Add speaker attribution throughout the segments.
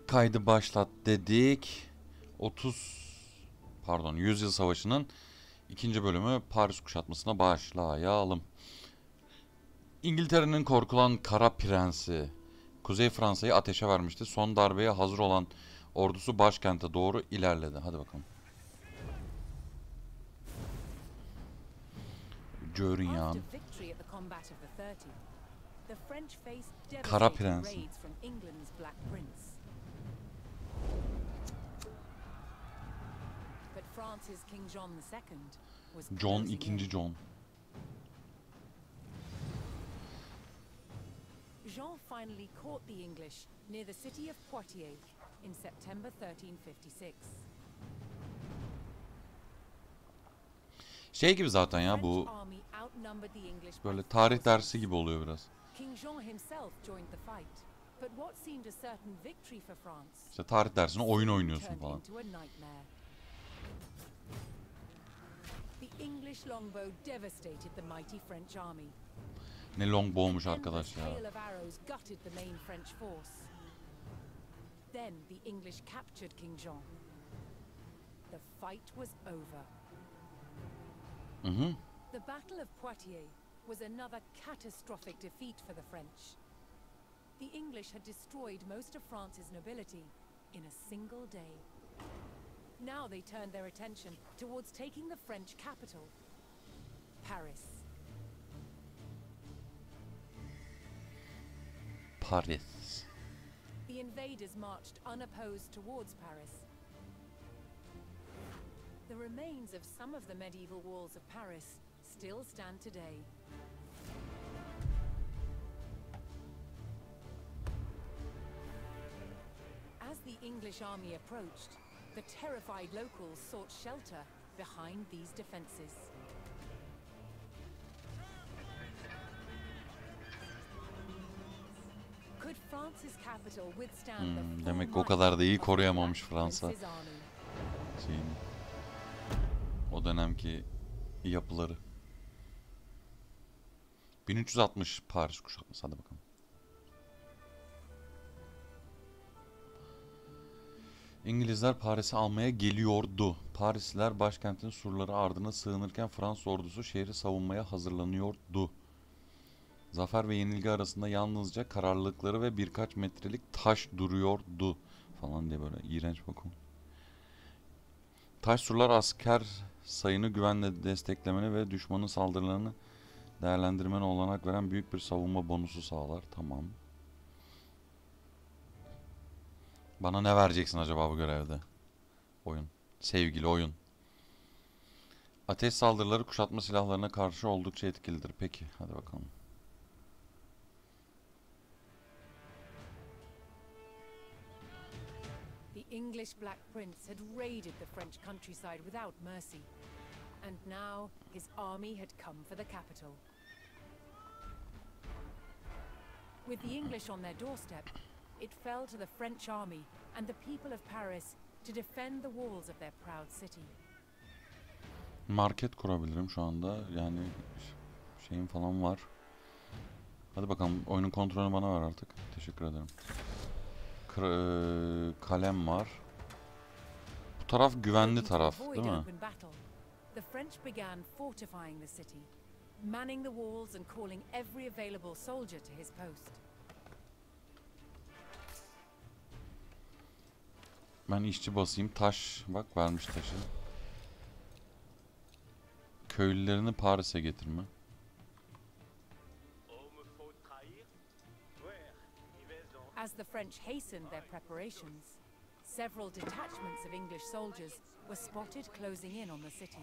Speaker 1: Kaydı başlat dedik. 100 Yıl Savaşı'nın ikinci bölümü Paris kuşatmasına başlayalım. İngiltere'nin korkulan Kara Prensi Kuzey Fransa'yı ateşe vermişti. Son darbeye hazır olan ordusu başkente doğru ilerledi. Hadi bakalım. Görün ya. Kara Prensi. John II. John.
Speaker 2: Jean finally caught the English near the city of Poitiers in September 1356.
Speaker 1: Şey gibi zaten ya bu. Böyle tarih dersi gibi oluyor biraz. İşte tarih dersine oyun oynuyorsun falan. Ne longbow'muş arkadaş ya.
Speaker 2: Then the English captured King Jean. The fight was over. The Battle of Poitiers was another catastrophic defeat for the French. The English had destroyed most of France's nobility in a single day. Now they turned their attention towards taking the French capital, Paris.
Speaker 1: Paris.
Speaker 2: The invaders marched unopposed towards Paris. The remains of some of the medieval walls of Paris still stand today. As the English army approached, the terrified locals sought shelter behind these defenses. Could France's capital withstand the full
Speaker 1: Demek o kadar da iyi
Speaker 2: might of
Speaker 1: koruyamamış
Speaker 2: Black
Speaker 1: Fransa.
Speaker 2: Prince's army?
Speaker 1: Şeyini. O dönemki yapıları. 1360 Paris kuşatması. Hadi bakalım. İngilizler Paris'i almaya geliyordu. Parisliler başkentin surları ardına sığınırken Fransız ordusu şehri savunmaya hazırlanıyordu. Zafer ve yenilgi arasında yalnızca kararlılıkları ve birkaç metrelik taş duruyordu. Falan diye böyle iğrenç bakın. Taş surlar asker sayını güvenle desteklemeni ve düşmanın saldırılarını değerlendirmene olanak veren büyük bir savunma bonusu sağlar. Tamam. Bana ne vereceksin acaba bu görevde? Oyun. Sevgili oyun. Ateş saldırıları kuşatma silahlarına karşı oldukça etkilidir. Peki, hadi bakalım.
Speaker 2: The English Black Prince had raided the French countryside without mercy, and now his army had come for the capital. With the English on their doorstep, it fell to the French army and the people of Paris to defend the walls of their proud city.
Speaker 1: Market kurabilirim şu anda. Yani şeyim falan var. Hadi bakalım, oyunun kontrolünü bana ver artık. Teşekkür ederim. Kalem var. Bu taraf güvenli taraf, değil mi?
Speaker 2: The French began fortifying the city, manning the walls and calling every available soldier to his post.
Speaker 1: Ben işçi basayım. Taş. Bak, vermiş taşı. Köylülerini Paris'e getirme.
Speaker 2: As the French hastened their preparations, several detachments of English soldiers were spotted closing in on the city.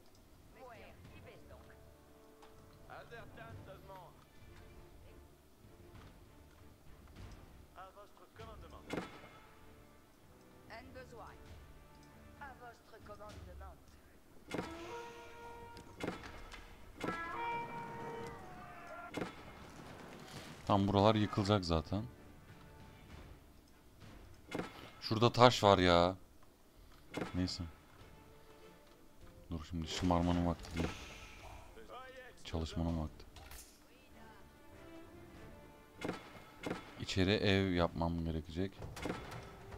Speaker 1: Tam buralar yıkılacak zaten. Şurada taş var ya. Neyse. Dur, şimdi şımarmanın vakti değil. Çalışmanın vakti. İçeri ev yapmam gerekecek.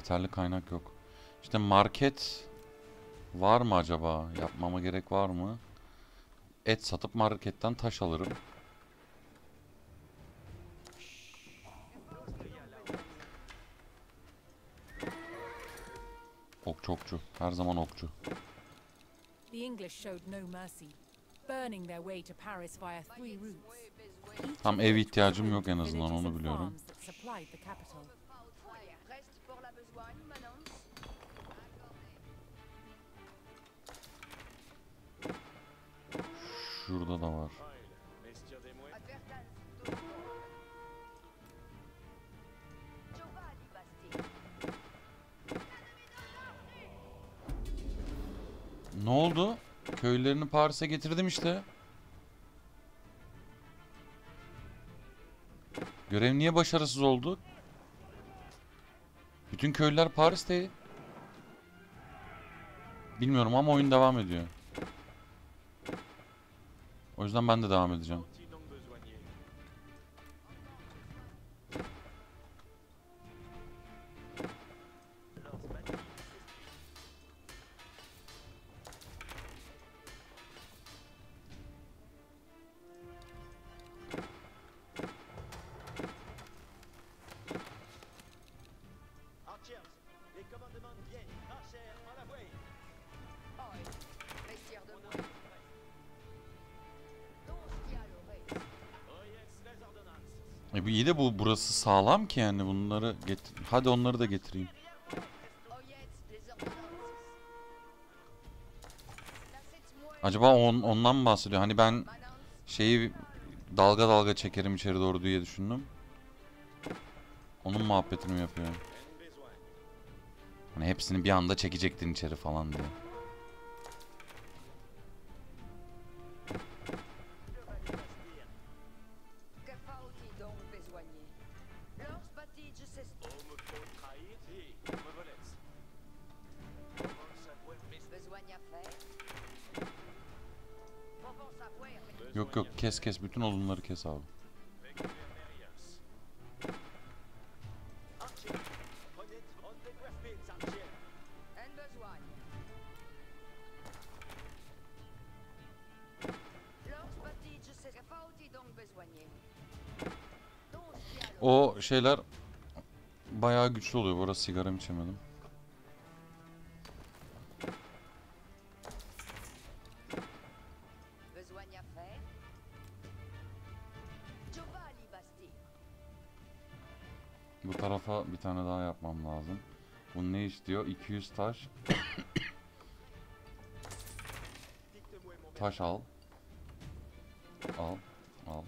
Speaker 1: Yeterli kaynak yok. İşte market var mı acaba? Yapmama gerek var mı? Et satıp marketten taş alırım. Okçu okçu. Her zaman okçu.
Speaker 2: The English showed no mercy, burning their way to Paris via 3 routes.
Speaker 1: Tam ev ihtiyacım yok en azından, onu biliyorum. Şurada da var. Ne oldu? Köylerini Paris'e getirdim işte. Görev niye başarısız oldu? Bütün köylüler Paris'te. Bilmiyorum ama oyun devam ediyor. O yüzden ben de devam edeceğim. Bu iyi de burası sağlam ki yani, bunları getir. Hadi onları da getireyim. Acaba ondan mı bahsediyor? Hani ben şeyi dalga dalga çekerim içeri doğru diye düşündüm. Onun muhabbetini mi yapıyor? Hani hepsini bir anda çekecektin içeri falan diye. Yok yok, kes bütün odunları kes abi. O şeyler bayağı güçlü oluyor. Bu arada sigaramı içemedim. Bu tarafa bir tane daha yapmam lazım. Bu ne istiyor? 200 taş. Taş al. Al. Al.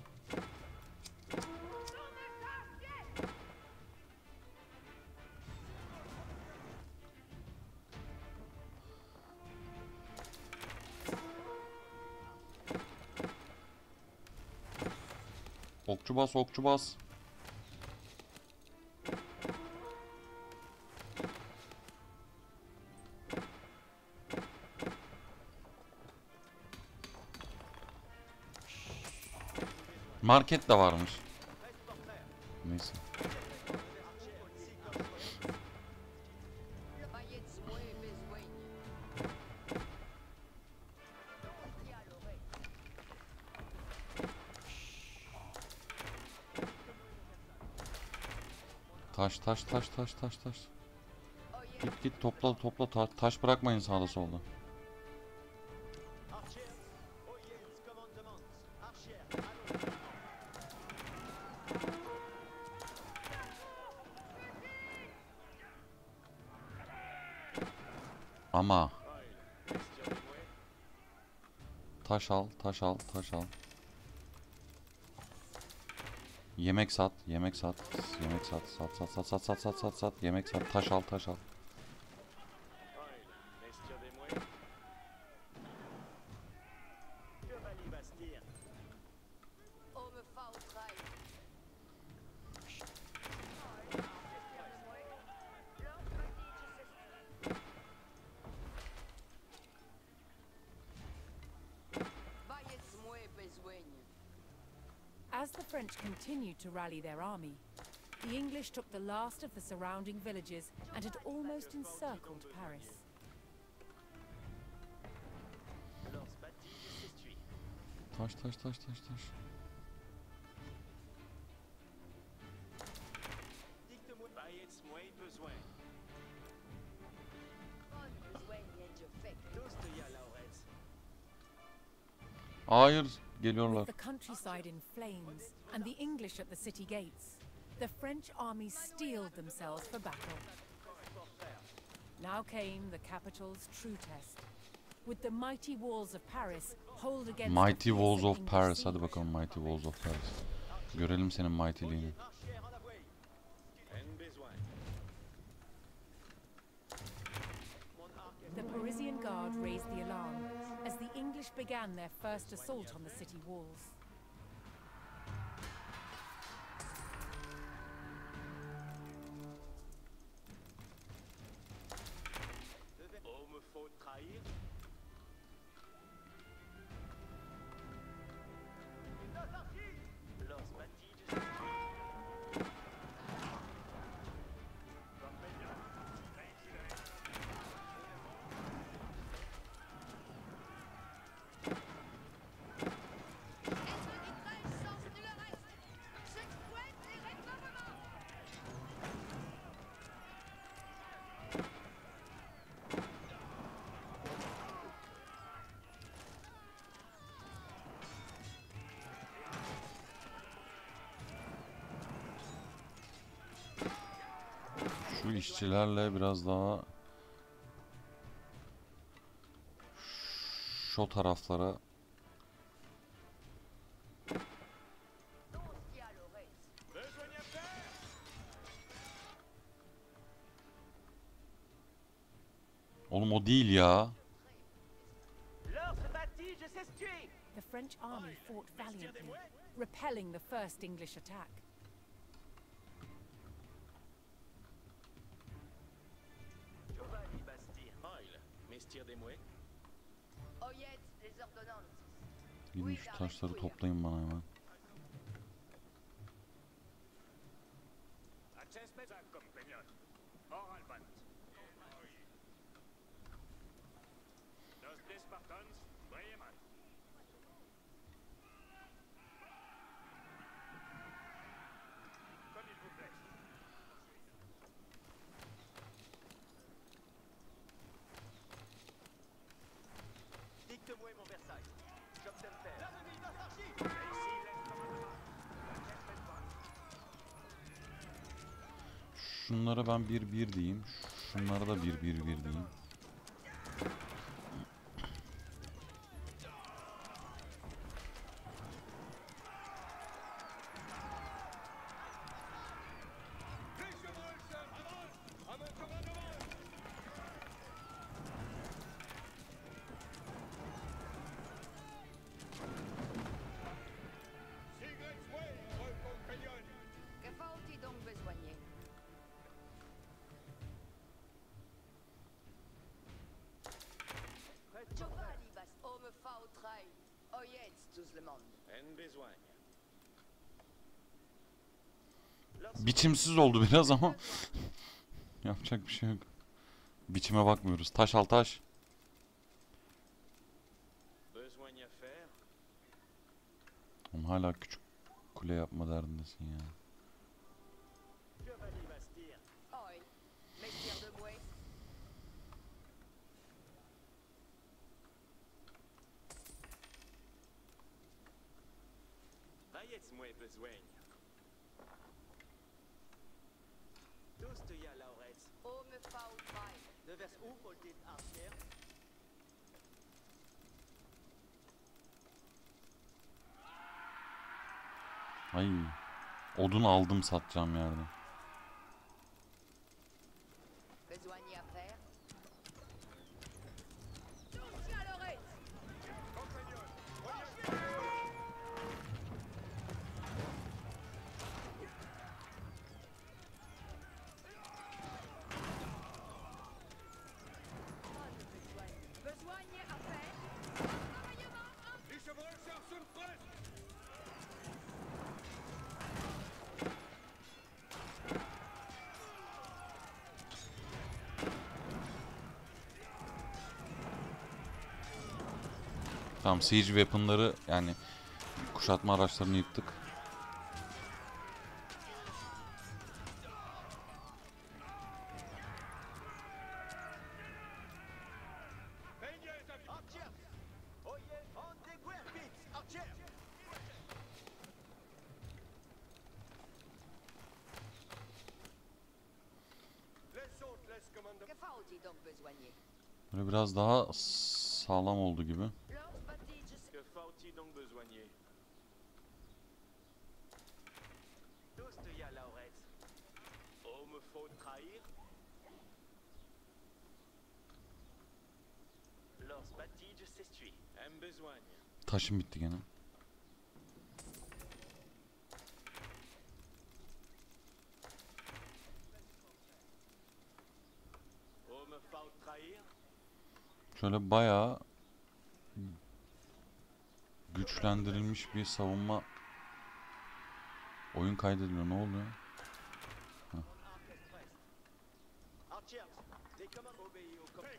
Speaker 1: Okçu bas, okçu bas. Market de varmış. Neyse. Taş. Git topla. Taş bırakmayın sağda solda. Ama taş al. Yemek sat. Sat. Yemek sat. Taş al.
Speaker 2: As the French continued to rally their army, The English took the last of the surrounding villages and had almost encircled Paris.
Speaker 1: Taş taş taş taş taş. Hayır, geliyorlar.
Speaker 2: With the countryside in flames and the English at the city gates, the French army steeled themselves for battle. Now came the capital's true test. With the mighty walls of Paris hold against the
Speaker 1: Mighty Walls
Speaker 2: fearsome
Speaker 1: of
Speaker 2: English
Speaker 1: Paris. Hadi
Speaker 2: siege.
Speaker 1: bakalım Mighty Walls of Paris. Görelim senin mighty'liğini.
Speaker 2: The Parisian guard raised the alarm as the English began their first assault on the city walls.
Speaker 1: Şu işçilerle biraz daha şu taraflara oğlum o değil ya.
Speaker 2: The French army fought valiantly, repelling the first English attack.
Speaker 1: Gidin şu taşları toplayın bana hemen. Şunlara ben 1-1 diyeyim. Şunlara da 1-1-1 diyeyim.
Speaker 3: Que faut-il donc besoigner? Giovanni bas homme fa au trail. Oyez tous le monde.
Speaker 1: Biçimsiz oldu biraz ama yapacak bir şey yok. Biçime bakmıyoruz. Taş al taş. Oğlum hala küçük kule yapma derdindesin ya.
Speaker 3: Oy, messieurs de Bouet. Homme fa au trail.
Speaker 1: Ay. Odun aldım satacağım yerden.
Speaker 3: Besoigner à faire. Tous à l'oreille. Besoigner à faire.
Speaker 1: Tamam, siege weapon'ları yani kuşatma araçlarını yıktık.
Speaker 3: Que faut-il donc besoigner?
Speaker 1: Böyle biraz daha sağlam oldu gibi.
Speaker 3: Lors bâtis, je sais.
Speaker 4: Que faut-il donc besoigner? Tous de ya Laurette. Oh, me faut trahir? Lors bâtis, je s'essuie. Aime besoigne.
Speaker 1: Taşım bitti gene.
Speaker 4: Oh, me faut trahir?
Speaker 1: Şöyle bayağı güçlendirilmiş bir savunma oyun kaydediliyor. Ne oluyor?
Speaker 4: Archers, des commandes obéis au commandant.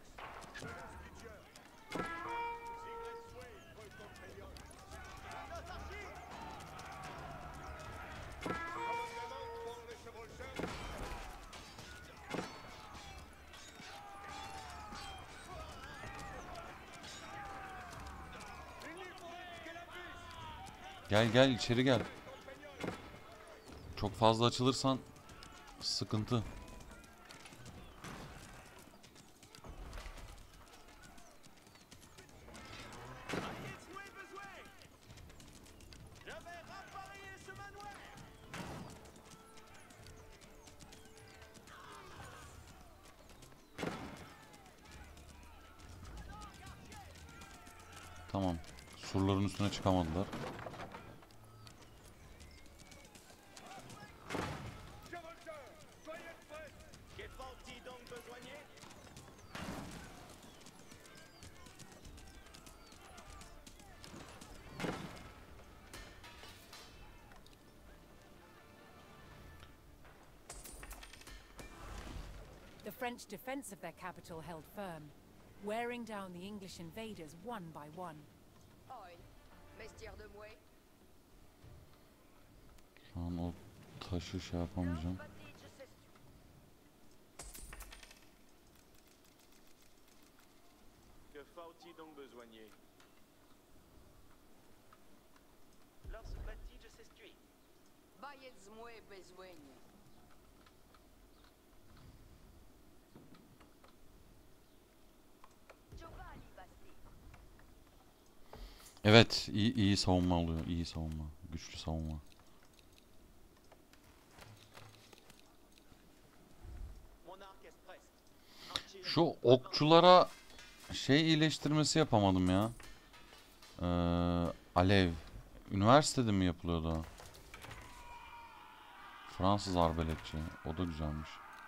Speaker 1: Gel gel içeri gel. Çok fazla açılırsan sıkıntı.
Speaker 4: Je vais rappareiller ce manoir.
Speaker 1: Tamam. Surların üstüne çıkamadılar.
Speaker 4: Que faut-il donc besoigner?
Speaker 2: The French defense of their capital held firm, wearing down the English invaders one by one.
Speaker 3: Oi, mestière de mouet.
Speaker 1: Şu an o taşı şey yapamayacağım.
Speaker 3: Lors bâtis, je s'essuie.
Speaker 4: Que faut-il donc besoigner? Lors bâtis, je s'essuie.
Speaker 3: Baillez mouet besoigne. Giovanni Basti.
Speaker 1: Evet, iyi savunma oluyor. İyi savunma. Güçlü savunma.
Speaker 4: Mon arc est preste. Archers,
Speaker 1: Şu okçulara şey iyileştirmesi yapamadım ya. Alev. Üniversitede mi yapılıyordu o? Fransız arbeletçi. O da güzelmiş.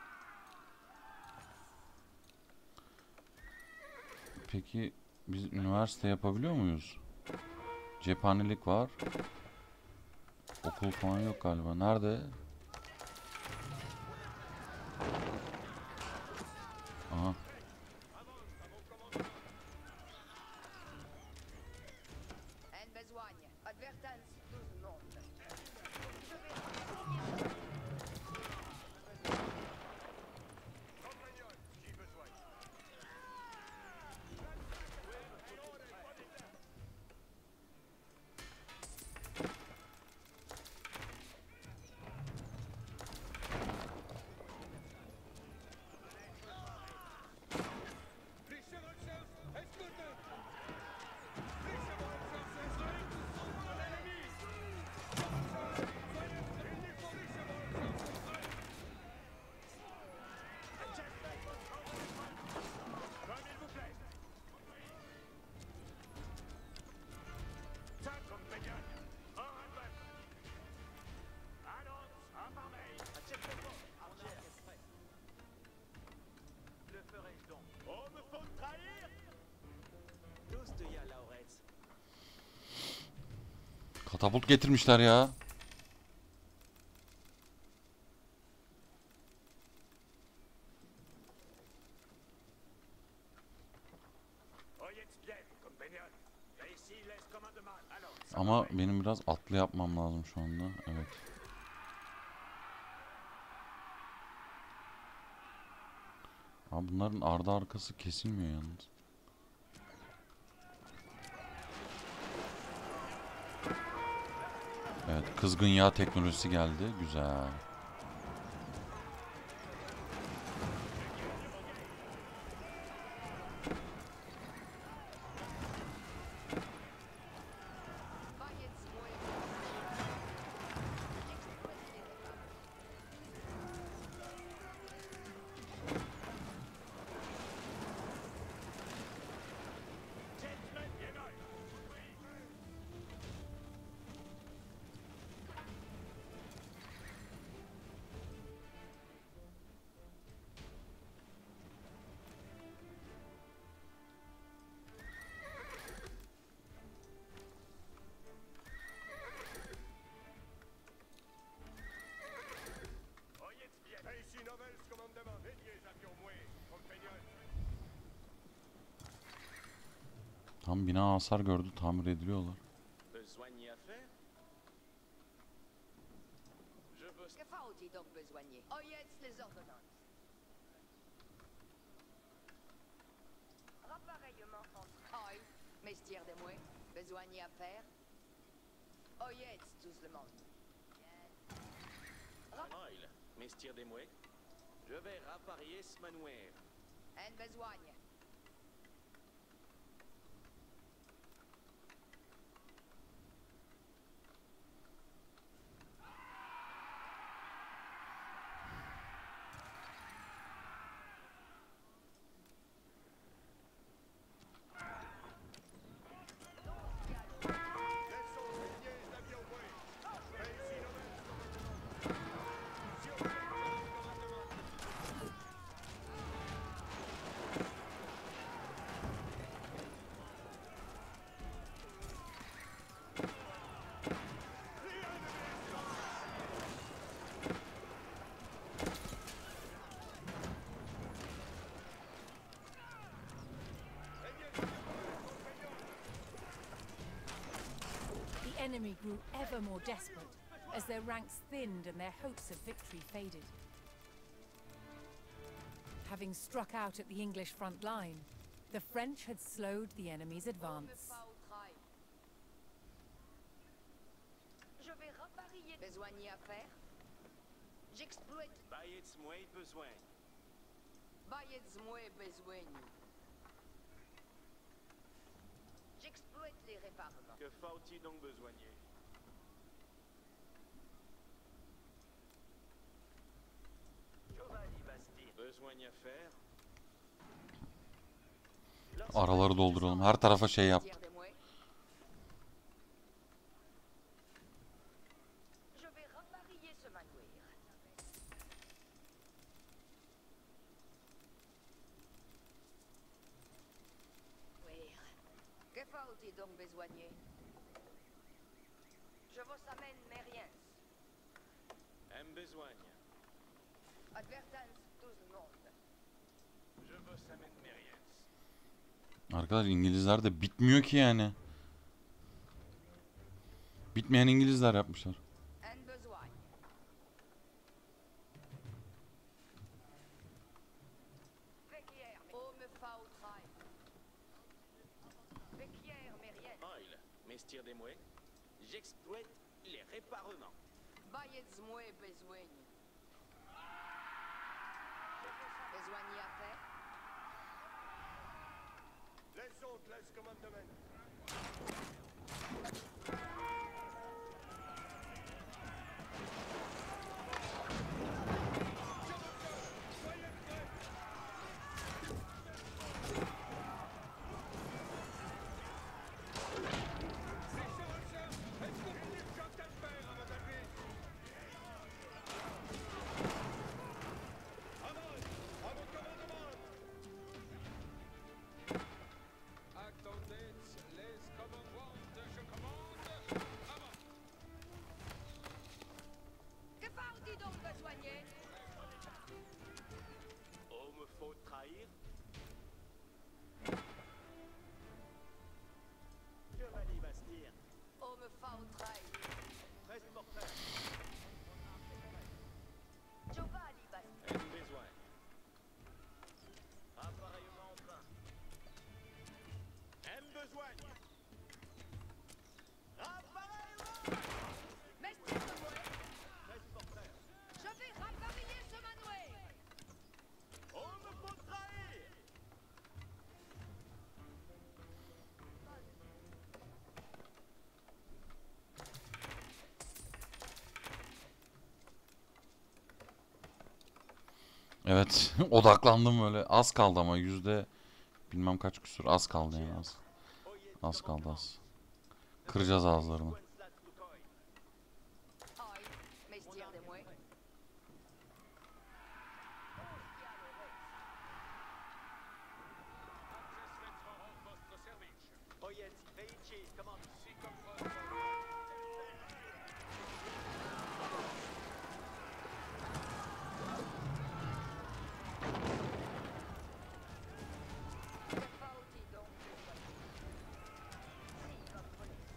Speaker 1: Peki biz üniversite yapabiliyor muyuz? Cephanelik var. Okul falan yok galiba. Nerede? Aha.
Speaker 3: En besoigne. Advertence, 12 montes.
Speaker 4: le ferai-je donc? Oh, me faut trahir? Tous de ya Laurette.
Speaker 1: Katapult getirmişler ya.
Speaker 4: Oyez bien, compagnons. Réussi. laisse commandement. Alors,
Speaker 1: Ama benim biraz atlı yapmam lazım şu anda. Evet. Abi bunların ardı arkası kesilmiyor yalnız. Evet, kızgın yağ teknolojisi geldi. Güzel. Tam bina hasar gördü, tamir ediliyorlar.
Speaker 4: besoigner à faire? Je veux...
Speaker 3: Que faut-il donc besoigner? Oyez les ordonnances. Rappareillement entre... Aïe, mestière des mouets, besoigner à faire. Oyez tous le monde.
Speaker 4: Oil, mestier des mouets. Je vais rapparier ce manoir.
Speaker 3: En besoigne.
Speaker 2: The enemy grew ever more desperate as their ranks thinned and their hopes of victory faded. Having struck out at the English front line, the French had slowed the enemy's advance.
Speaker 3: Je vais rapparier. Besoigner à faire. J'exploite.
Speaker 4: Baillez mouet besoin.
Speaker 3: Bayez mouet besoigne. J'exploite les réparements.
Speaker 4: Que faut-il donc besoigner? Giovanni Basti. Besoigner à faire?
Speaker 1: Araları dolduralım. Her tarafa şey yap.
Speaker 3: Mestière des mouets. Je vais rapparier ce manoir. Oui. Que faut-il donc besoigner? Je vous amène mes riens.
Speaker 4: M besoigne.
Speaker 3: Advertance tout le monde.
Speaker 4: Je veux s'amène mes riens.
Speaker 1: Arkadaş İngilizler de bitmiyor ki yani. Bitmeyen İngilizler yapmışlar.
Speaker 3: En besoigne. Véquière, oh me faut trail. Véquière, mes riens.
Speaker 4: Oil, mestier des mouets. J'exploite les réparements.
Speaker 3: Bayez mouet besoigne. Besoigner à faire.
Speaker 4: Les autres laissent commandement.
Speaker 1: Evet, odaklandım öyle. Az kaldı ama bilmem kaç küsur. Az kaldı yani az. Az kaldı az. Kıracağız ağızlarını.
Speaker 3: Aye, messieurs Desmoulins.
Speaker 4: Oyet, Veichi, commande.
Speaker 3: Que faut-il donc que je fasse? Si, votre police.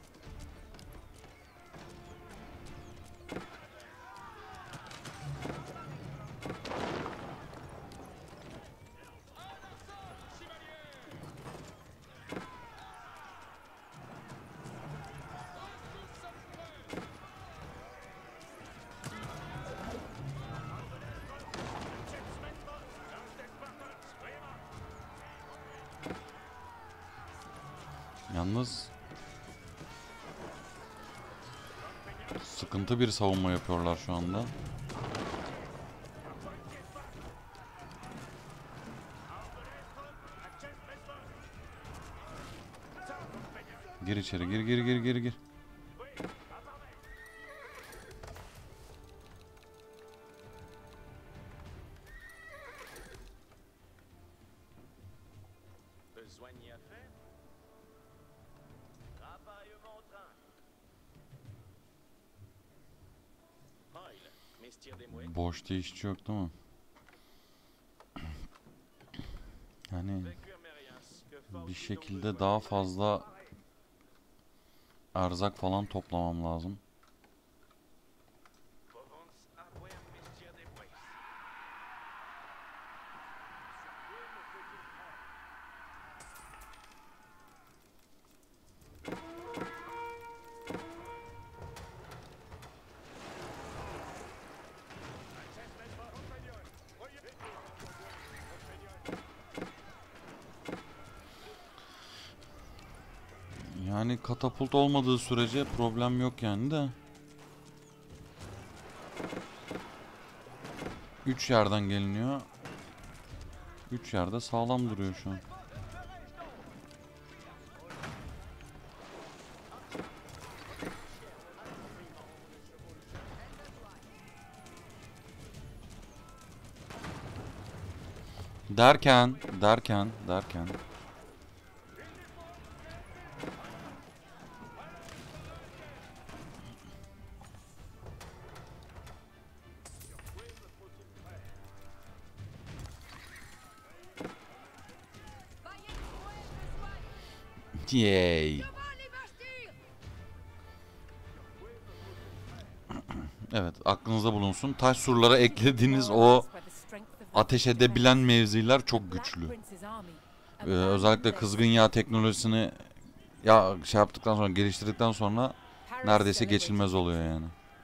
Speaker 1: Yalnız sıkıntı bir savunma yapıyorlar şu anda. Gir içeri, gir.
Speaker 4: Besoignez à faire? Travaille mon train. Oil, messieurs Desmoulins.
Speaker 1: Boşta işçi yok değil mi? Yani bir şekilde daha fazla erzak falan toplamam lazım. Yani katapult olmadığı sürece problem yok yani de. 3 yerden geliniyor. 3 yerde sağlam duruyor şu an. Derken. Yay. Evet, aklınızda bulunsun. Taş surlara eklediğiniz o ateş edebilen mevziler çok güçlü. Özellikle kızgın yağ teknolojisini yaptıktan sonra, geliştirdikten sonra neredeyse geçilmez oluyor yani.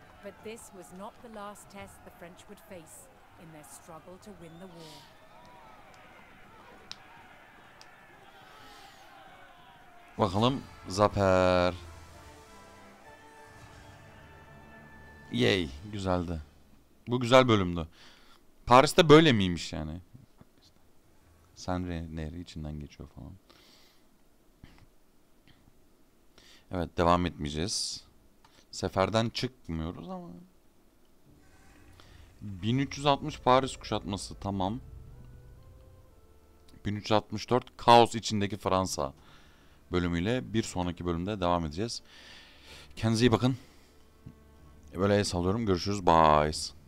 Speaker 1: Bakalım zafer. Yay, güzeldi. Bu güzel bölümdü. Paris'te böyle miymiş yani? Senre Nehri içinden geçiyor falan. Evet, devam etmeyeceğiz. Seferden çıkmıyoruz ama. 1360 Paris kuşatması tamam. 1364 Kaos içindeki Fransa bölümüyle bir sonraki bölümde devam edeceğiz. Kendinize iyi bakın. Böyle el sallıyorum. Görüşürüz. Bye.